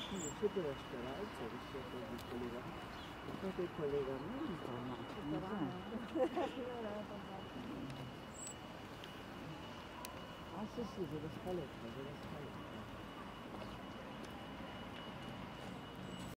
Quindi c'è della speranza rispetto al collegamento. Rispetto al collegamento, ma non so. Ah sì sì, delle scalette, delle scalette.